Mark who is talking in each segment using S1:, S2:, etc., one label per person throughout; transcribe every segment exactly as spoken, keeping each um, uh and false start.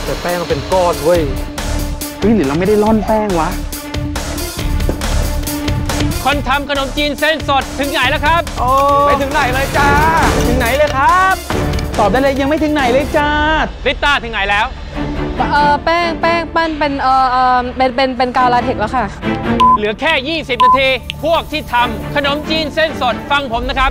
S1: แต่แป้งมันเป็นก้อนเว้ยเฮ้ยหรือเราไม่ได้ร่อนแป้งวะ
S2: คนทำขนมจีนเส้นสดถึงไหนแล้วครับ
S1: โอ้ไปถึงไหนเลยจ้าถึงไหนเลยครับตอบได้เลยยังไม่ถึงไหนเลยจ้า
S2: ลิต้าถึงไหนแล้ว
S3: เออแป้งแป้งปั้นเป็นเออเออเป็นเป็นเป็นกาวลาเทคแล้วค่ะ
S2: เหลือแค่ยี่สิบนาทีพวกที่ทำขนมจีนเส้นสดฟังผมนะครับ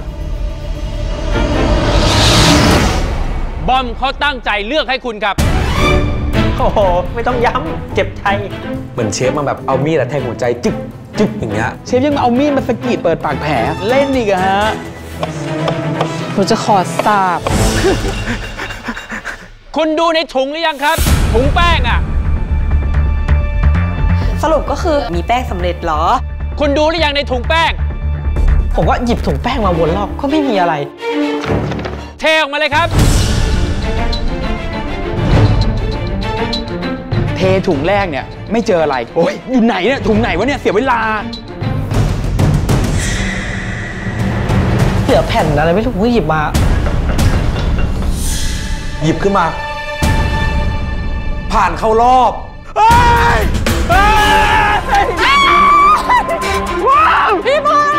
S2: บอมเขาตั้งใจเลือกให้คุณครับ
S1: โอ้โหไม่ต้องย้ำเจ็บใจ
S4: เหมือนเชฟมาแบบเอามีดแทงหัวใจจึ๊กจึ๊กอย่างเงี้ย
S1: เชฟยังเอามีดมาสกีดเปิดปากแผลเล่นอีกอะฮะ
S3: หนูจะขอสาบ
S2: คุณดูในถุงหรือยังครับถุงแป้งอะ
S5: สรุปก็คือมีแป้งสำเร็จเหรอ
S2: คุณดูหรือยังในถุงแป้ง
S1: ผมก็หยิบถุงแป้งมาวนรอบก็ไม่มีอะไร
S2: เทออกมาเลยครับ
S1: เทถุงแรกเนี่ยไม่เจออะไรโอ้ยอยู่ไหนเนี่ยถุงไหนวะเนี่ยเสียเวลาเหลือแผ่นอะไรไม่รู้หยิบมา
S4: หยิบขึ้นมาผ่านเข้ารอบ
S5: พี่บอล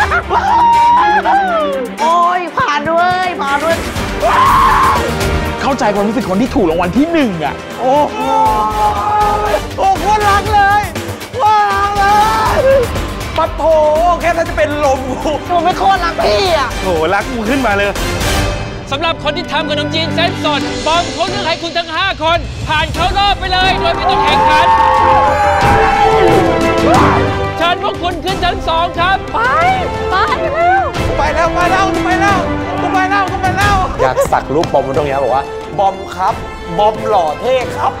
S5: โอ้ยผ่านด้วยผ่านด้วย
S1: เข้าใจความรู้สึกคนที่ถูกรางวัลที่หนึ่งอ่ะโอ้โหโอ้โคตรรักเลยว้ารักเลยปัดโถแค่นั้นจะเป็นลมกูผมไม่โคตรรักพี่อ่ะโหรักกูขึ้นมาเลย
S2: สำหรับคนที่ทำขนมจีนเส้นสดบอมเขาเลือกให้คุณทั้งห้าคนผ่านเข้ารอบไปเลยโดยไม่ต้องแข่งขันเชิญพวกคุณขึ้นชั้นสองครับ
S3: ไปไปแล้ว
S1: ไปแล้วไปแล้วไปแล้วกูไปแล้วกูไปแล้ว
S4: อยากสักรูปบอมตรงนี้บอกว่าบอมครับบอมหล่อเท่ครับ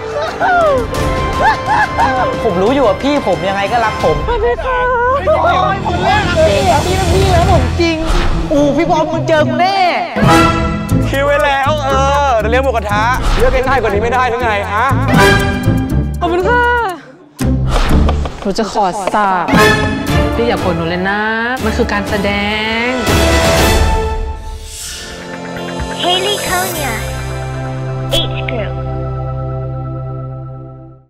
S1: ผมรู้อยู่ว่าพี่ผมยังไงก็รักผม
S3: พี่ค่ะ
S1: โอ้ยผมเล่นพี่พี่เป็นพี่แล้วผมจริงอู้พี่บอมมึงเจอกูแน่
S4: คิวไว้แล้วเออเรียกหมูกระทะเลือกง่ายกว่านี้ไม่ได้หรือไงฮะ
S3: ขอบคุณค่ะหนูจะขอสาบพี่อย่าโกรธหนูเลยนะมันคือการแสดง
S6: Haley Konya